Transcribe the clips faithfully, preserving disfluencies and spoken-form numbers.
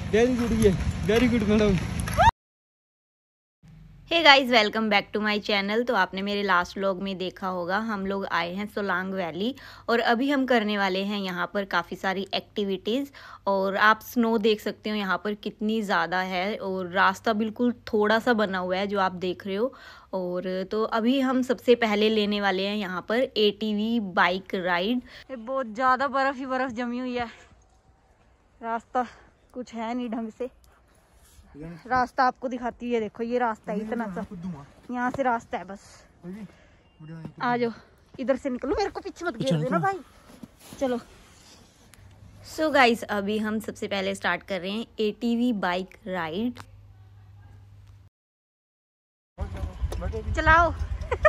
Very good, ये very good madam. Hey guys, welcome back to my channel. तो आपने मेरे लास्ट व्लॉग में देखा होगा, हम लोग आए हैं सोलांग वैली और अभी हम करने वाले हैं यहाँ पर काफ़ी सारी एक्टिविटीज़। और आप स्नो देख सकते हो यहाँ पर कितनी ज़्यादा है और रास्ता बिल्कुल थोड़ा सा बना हुआ है जो आप देख रहे हो। और तो अभी हम सबसे पहले लेने वाले हैं यहाँ पर एटीवी बाइक राइड। बहुत ज़्यादा बर्फ़ ही बर्फ़ जमी हुई है, रास्ता कुछ है नहीं ढंग से। रास्ता आपको दिखाती है, देखो ये रास्ता है इतना सा, यहाँ से रास्ता है बस। आ जाओ, इधर से निकलो, मेरे को पीछे मत घेर देना भाई। चलो सो so गाइस, अभी हम सबसे पहले स्टार्ट कर रहे हैं एटीवी बाइक राइड। चलाओ।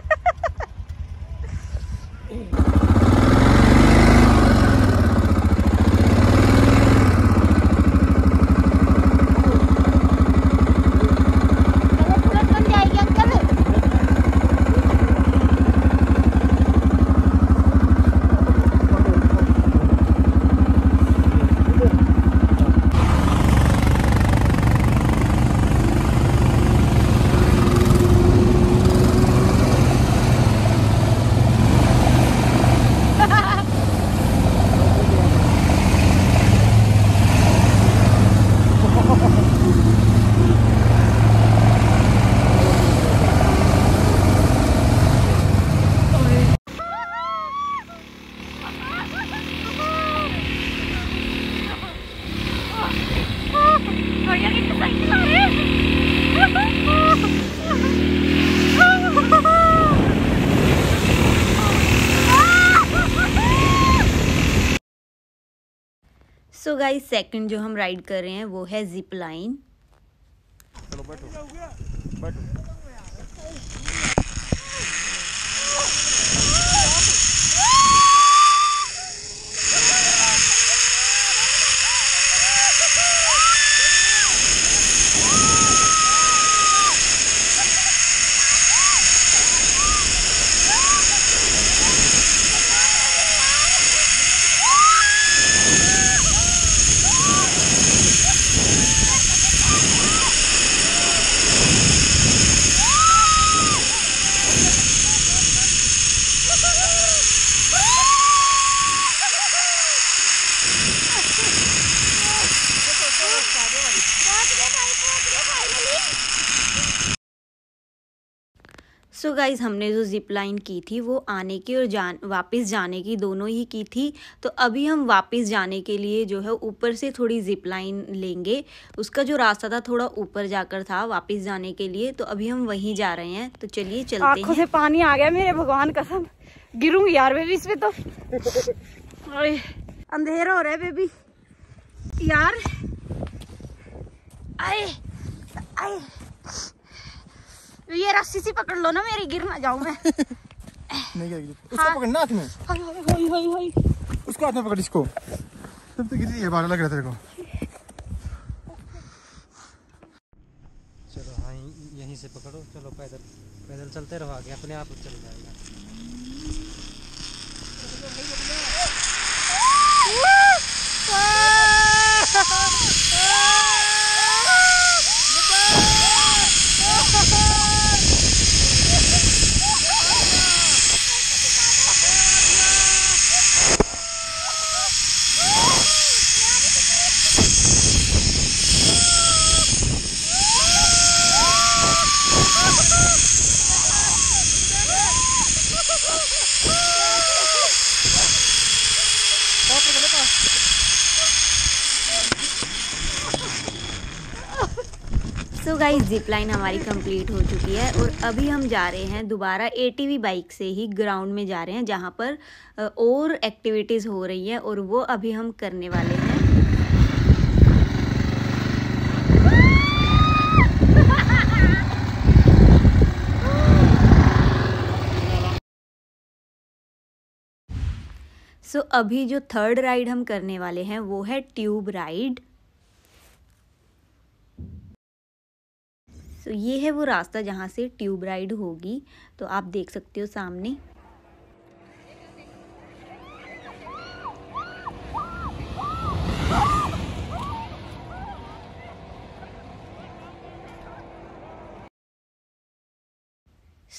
सो गाइस, सेकंड जो हम राइड कर रहे हैं वो है जिप लाइन। चलो बैठो बैठो। सो so गाइज़, हमने जो जिप लाइन की थी वो आने की और जान वापस जाने की दोनों ही की थी। तो अभी हम वापस जाने के लिए जो है ऊपर से थोड़ी जिप लाइन लेंगे। उसका जो रास्ता था थोड़ा ऊपर जाकर था वापस जाने के लिए, तो अभी हम वहीं जा रहे हैं। तो चलिए चलते हैं। आँखों से पानी आ गया मेरे, भगवान कसम गिरूंगी यार बेबी इसमें तो। अंधेरा हो रहा है बेबी यार। आए आए, ये रस्सी सी पकड़ लो ना मेरी, गिर ना जाऊं मैं। नहीं गिरेगी। उसको हाँ। पकड़ना हाथ में। हाय हाय हाय हाय, उसको हाथ में पकड़, इसको। तब तो गिरी है, बार लग रहा तेरे को। चलो हाँ, यहीं से पकड़ो। चलो पैदल पैदल चलते रहो, आगे अपने आप चल जाएगा। सो गाइस, जिप लाइन हमारी कंप्लीट हो चुकी है और अभी हम जा रहे हैं दोबारा एटीवी बाइक से ही ग्राउंड में जा रहे हैं, जहाँ पर और एक्टिविटीज़ हो रही है और वो अभी हम करने वाले हैं। सो so, अभी जो थर्ड राइड हम करने वाले हैं वो है ट्यूब राइड। सो so, ये है वो रास्ता जहाँ से ट्यूब राइड होगी, तो आप देख सकते हो सामने।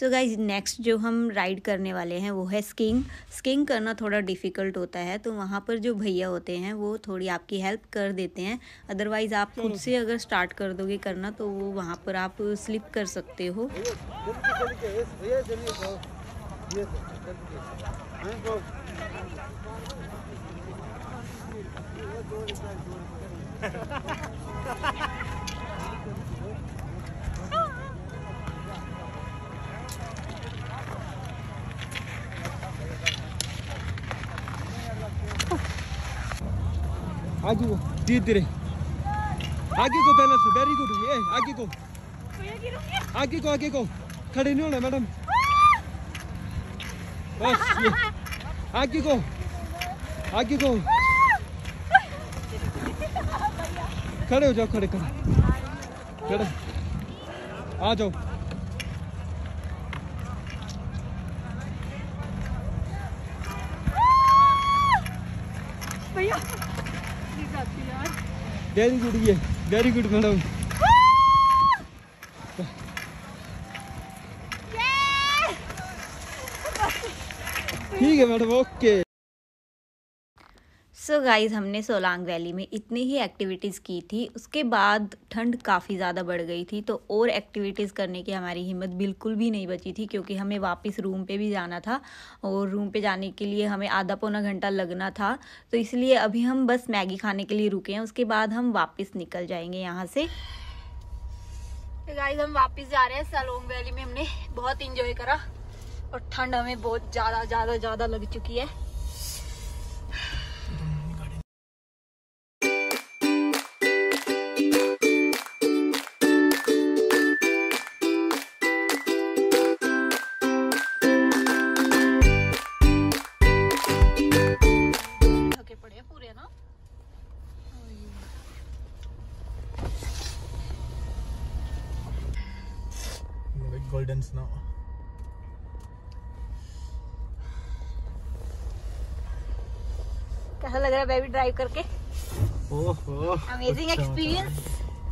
सो गाइज नेक्स्ट जो हम राइड करने वाले हैं वो है स्कीइंग। स्कीइंग करना थोड़ा डिफ़िकल्ट होता है, तो वहाँ पर जो भैया होते हैं वो थोड़ी आपकी हेल्प कर देते हैं। अदरवाइज़ आप खुद से अगर स्टार्ट कर दोगे करना तो वो वहाँ पर आप स्लिप कर सकते हो। आगे को धीरे धीरे आगे को पहले से वेरी गुड। ये आगे को आगे को आगे को खड़े नहीं होना मैडम, बस ये आगे को आगे को खड़े हो जाओ, खड़े खड़े खड़े आ जाओ। भैया वेरी गुड, ये वेरी गुड मैडम। ठीक है madam, okay. So so guys हमने सोलांग वैली में इतनी ही एक्टिविटीज़ की थी, उसके बाद ठंड काफ़ी ज़्यादा बढ़ गई थी, तो और एक्टिविटीज़ करने की हमारी हिम्मत बिल्कुल भी नहीं बची थी, क्योंकि हमें वापस रूम पे भी जाना था और रूम पे जाने के लिए हमें आधा पौना घंटा लगना था। तो इसलिए अभी हम बस मैगी खाने के लिए रुके हैं, उसके बाद हम वापस निकल जाएंगे यहाँ से। तो गाइस हम वापस जा रहे हैं। सोलांग वैली में हमने बहुत इंजॉय करा और ठंड हमें बहुत ज़्यादा ज़्यादा ज़्यादा लग चुकी है। Golden snow. कैसा लग रहा है बेबी ड्राइव करके? ओहो, अमेजिंग एक्सपीरियंस।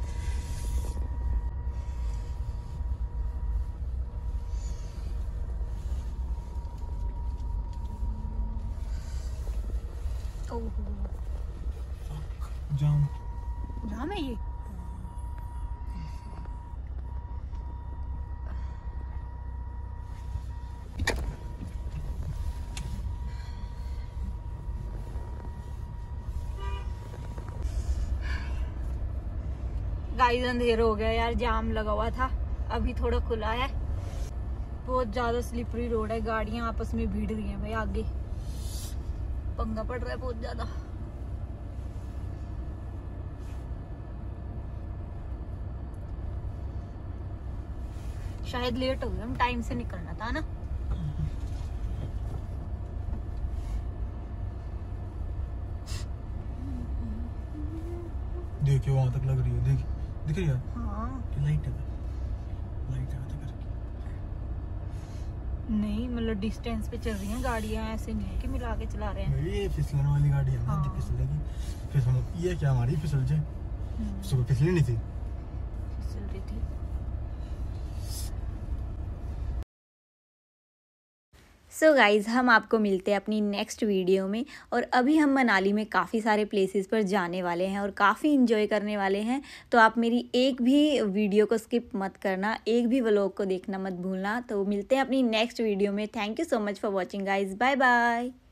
जाम जाम है ये। गाइस अंधेर हो गया यार, जाम लगा हुआ था, अभी थोड़ा खुला है। बहुत ज्यादा स्लिपरी रोड है, गाड़ियां आपस में भीड़ रही हैं भाई, आगे पंगा पड़ रहा है बहुत ज्यादा। शायद लेट हो गया, हम टाइम से निकलना था ना। देखिए वहां तक लग रही है, देख दिख रही है। हाँ लाइट है, लाइट है नहीं, मतलब डिस्टेंस पे चल रही हैं गाड़ियां, ऐसे नहीं है कि मिला के चला रहे हैं। ये फिसलन वाली गाड़ी है ना, हाँ। फिसलेगी फिर हम ये क्या हमारी फिसल जाए, सुबह फिसली नहीं थी। चल रही थी। सो so गाइज़ हम आपको मिलते हैं अपनी नेक्स्ट वीडियो में। और अभी हम मनाली में काफ़ी सारे प्लेसेस पर जाने वाले हैं और काफ़ी इंजॉय करने वाले हैं, तो आप मेरी एक भी वीडियो को स्किप मत करना, एक भी व्लॉग को देखना मत भूलना। तो मिलते हैं अपनी नेक्स्ट वीडियो में। Thank you so much for watching guys, bye bye.